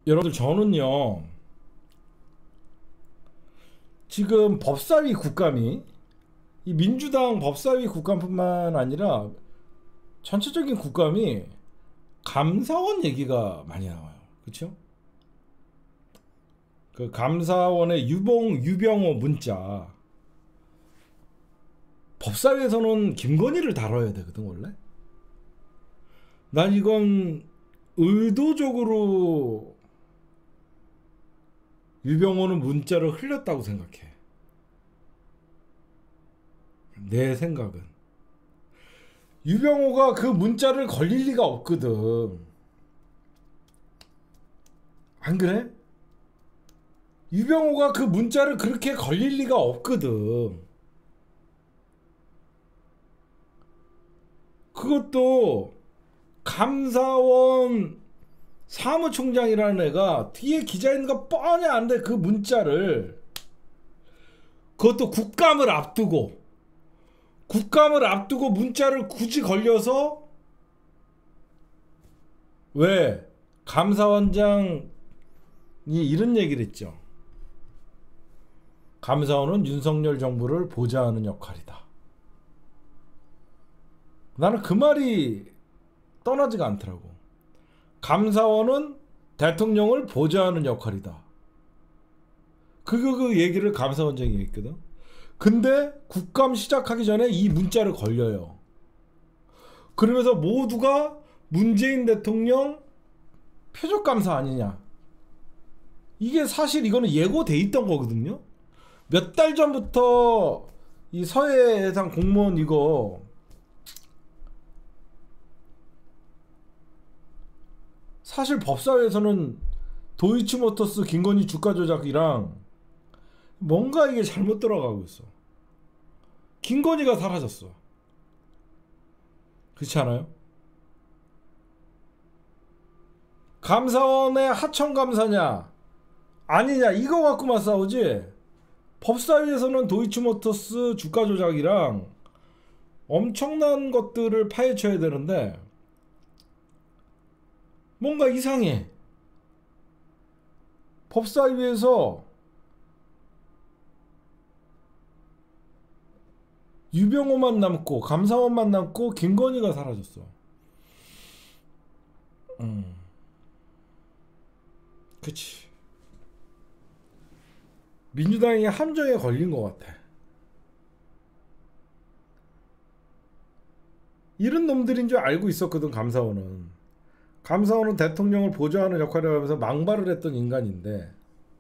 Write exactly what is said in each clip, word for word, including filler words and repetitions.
여러분들 저는요 지금 법사위 국감이 이 민주당 법사위 국감뿐만 아니라 전체적인 국감이 감사원 얘기가 많이 나와요. 그렇죠? 그 감사원의 유봉 유병호 문자, 법사위에서는 김건희를 다뤄야 되거든 원래. 난 이건 의도적으로 유병호는 문자를 흘렸다고 생각해. 내 생각은 유병호가 그 문자를 걸릴 리가 없거든. 안 그래? 유병호가 그 문자를 그렇게 걸릴 리가 없거든. 그것도 감사원 사무총장이라는 애가 뒤에 기자 있는 거 뻔히 아는데 그 문자를, 그것도 국감을 앞두고 국감을 앞두고 문자를 굳이 걸려서, 왜? 감사원장이 이런 얘기를 했죠. 감사원은 윤석열 정부를 보좌하는 역할이다. 나는 그 말이 떠나지가 않더라고. 감사원은 대통령을 보좌하는 역할이다. 그거 그 얘기를 감사원장이 했거든. 근데 국감 시작하기 전에 이 문자를 걸려요. 그러면서 모두가 문재인 대통령 표적감사 아니냐. 이게 사실 이거는 예고돼 있던 거거든요. 몇 달 전부터 이 서해 해상 공무원 이거 사실 법사위에서는 도이치모터스 김건희 주가 조작이랑 뭔가 이게 잘못 들어가고 있어. 김건희가 사라졌어. 그렇지 않아요? 감사원의 하청감사냐 아니냐 이거 갖고만 싸우지, 법사위에서는 도이치모터스 주가 조작이랑 엄청난 것들을 파헤쳐야 되는데 뭔가 이상해. 법사위에서 유병호만 남고 감사원만 남고 김건희가 사라졌어. 음, 그치. 민주당이 함정에 걸린 것 같아. 이런 놈들인 줄 알고 있었거든. 감사원은 감사원은 대통령을 보좌하는 역할을 하면서 망발을 했던 인간인데,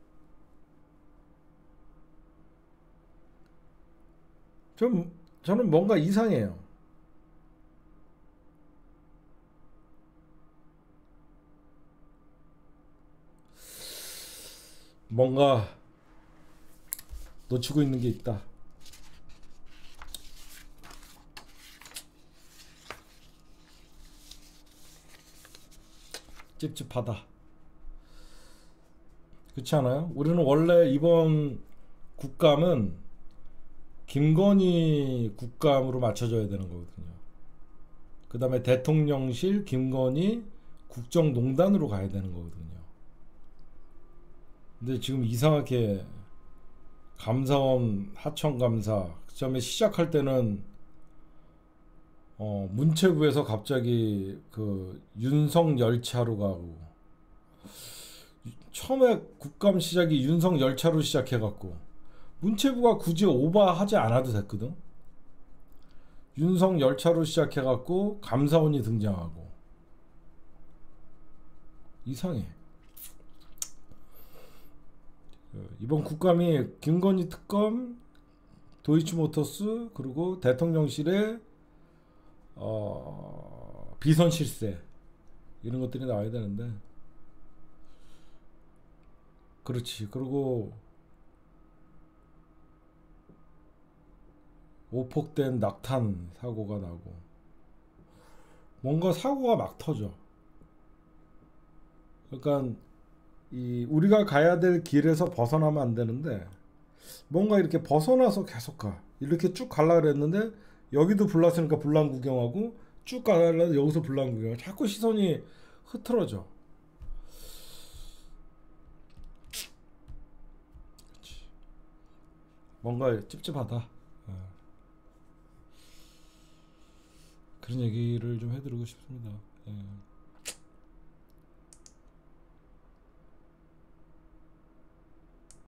좀 저는 뭔가 이상해요. 뭔가 놓치고 있는 게 있다. 찝찝하다. 그렇지 않아요? 우리는 원래 이번 국감은 김건희 국감으로 맞춰줘야 되는 거거든요. 그 다음에 대통령실 김건희 국정농단으로 가야 되는 거거든요. 근데 지금 이상하게 감사원 하청감사 그다음에 시작할 때는 어 문체부에서 갑자기 그 윤석열차로 가고, 처음에 국감 시작이 윤석열차로 시작해갖고 문체부가 굳이 오버하지 않아도 됐거든. 윤석열차로 시작해갖고 감사원이 등장하고 이상해. 이번 국감이 김건희 특검, 도이치모터스, 그리고 대통령실의 어, 비선 실세 이런 것들이 나와야 되는데, 그렇지. 그리고 오폭된 낙탄 사고가 나고 뭔가 사고가 막 터져. 그러니까 이 우리가 가야 될 길에서 벗어나면 안 되는데 뭔가 이렇게 벗어나서 계속 가. 이렇게 쭉 가려고 그랬는데 여기도 불났으니까 불난 구경하고, 쭉 가려고 여기서 불난 구경하고, 자꾸 시선이 흐트러져. 뭔가 찝찝하다. 예. 그런 얘기를 좀 해드리고 싶습니다. 예.